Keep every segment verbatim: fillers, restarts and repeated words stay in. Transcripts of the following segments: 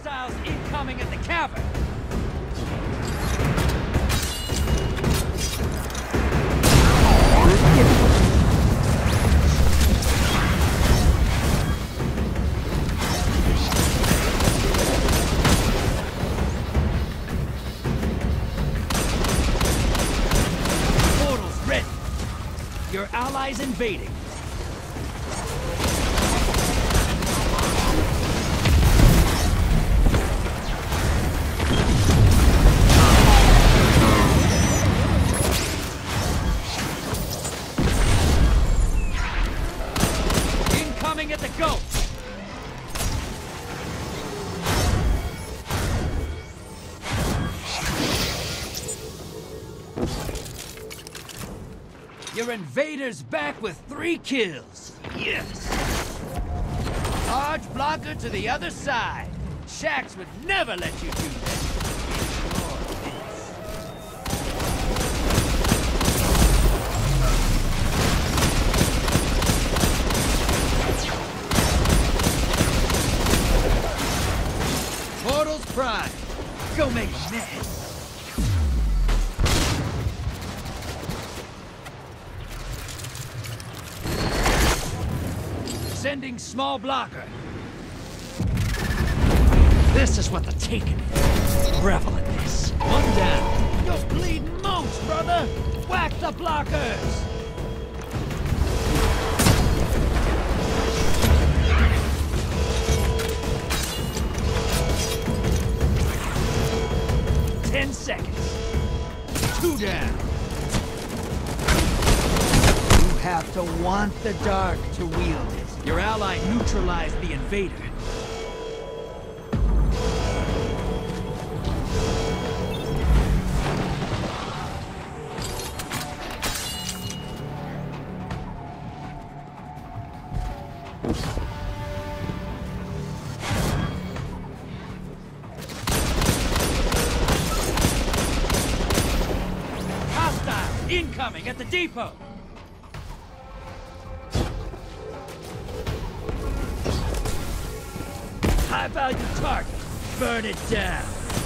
Hostiles incoming at the cavern! Portal's ready! Your allies invading! At the goat! Your invaders back with three kills. Yes! Large blocker to the other side. Shaxx would never let you do that. Portal's prime. Go make a mess. Sending small blocker. This is what the Taken is. Revel in this. One down. You're bleeding monks, brother. Whack the blockers. Ten seconds. Two down. You have to want the dark to wield it. Your ally neutralized the invader. Hostile incoming at the depot. High-value target. Burn it down.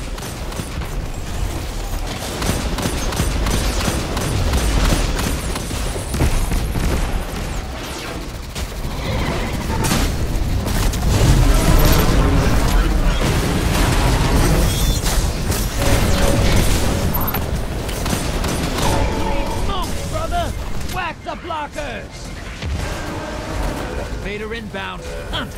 Smoke, brother! Whack the blockers! Vader inbound. Hunt!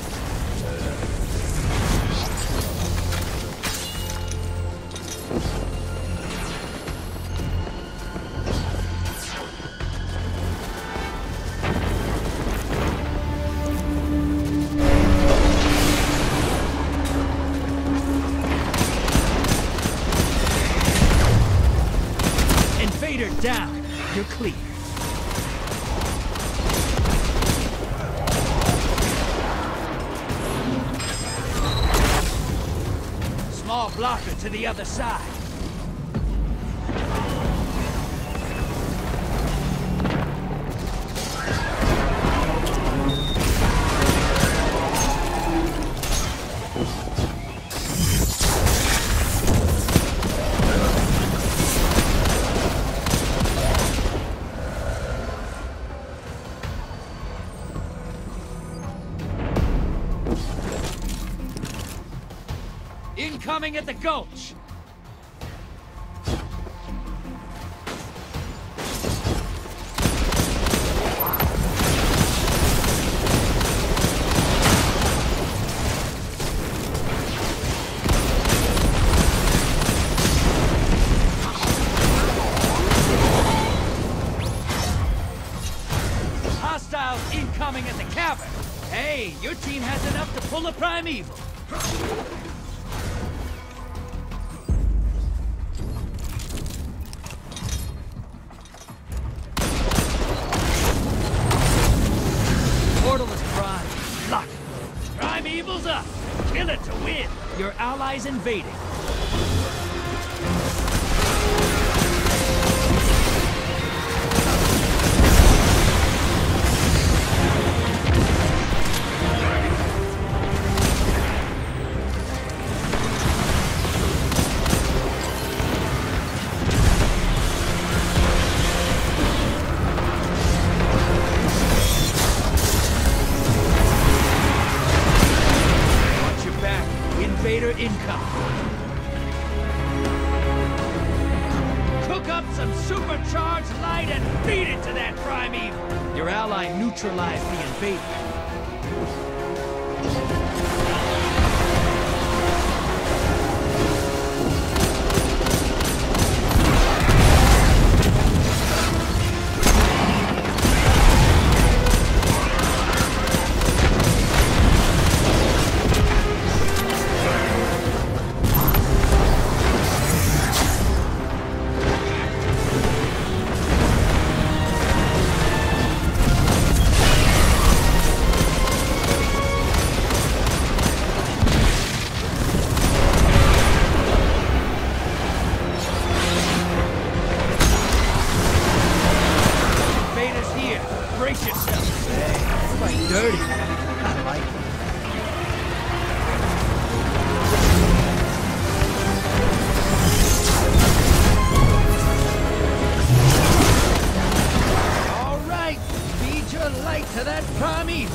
Invader down. You're clear. Small blocker to the other side. Incoming at the gulch! Hostiles incoming at the cavern! Hey, your team has enough to pull a primeval! Portal is prime. Lock it. Primeval's up. Kill it to win. Your allies invading. Invader incoming. Cook up some supercharged light and feed it to that primeval. Your ally neutralized the invader. Brace yourself. Hey, quite dirty. I like it. All right, feed your light to that primeval.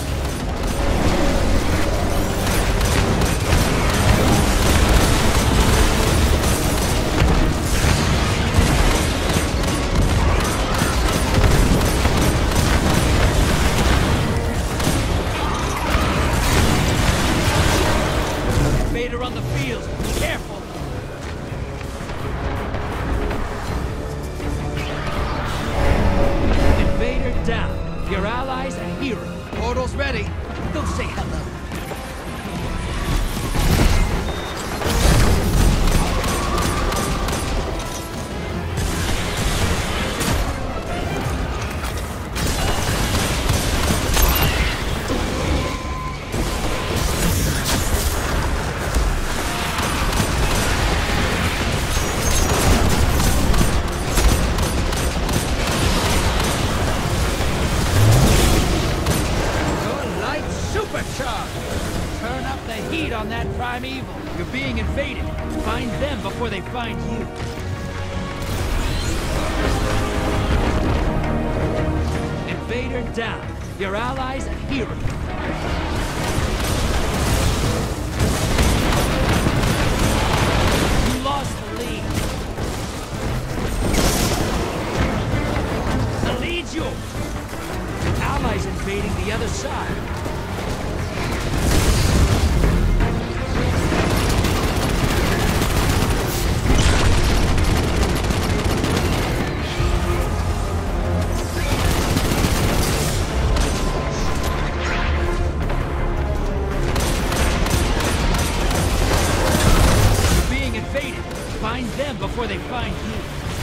Invader on the field. Careful. Invader down. Your ally's a hero. Portal's ready. Go say hello. Turn up the heat on that primeval. You're being invaded. Find them before they find you. Invader down. Your ally's a hero. You lost the lead. The lead's yours. Your ally's invading the other side. Find them before they find you.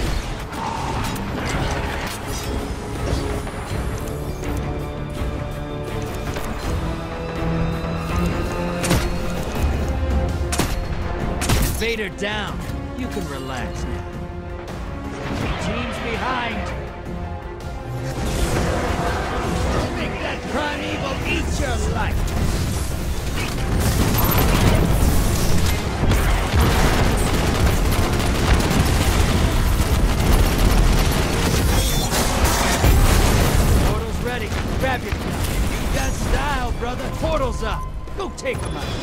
Invader down. You can relax now. Team's behind. Make that primeval eat your life. Ready. Grab your gun. You got style, brother. Portal's up. Go take him out.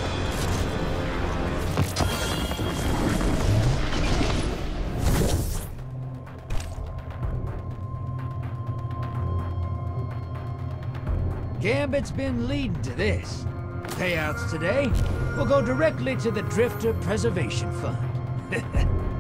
Gambit's been leading to this. Payouts today will go directly to the Drifter Preservation Fund.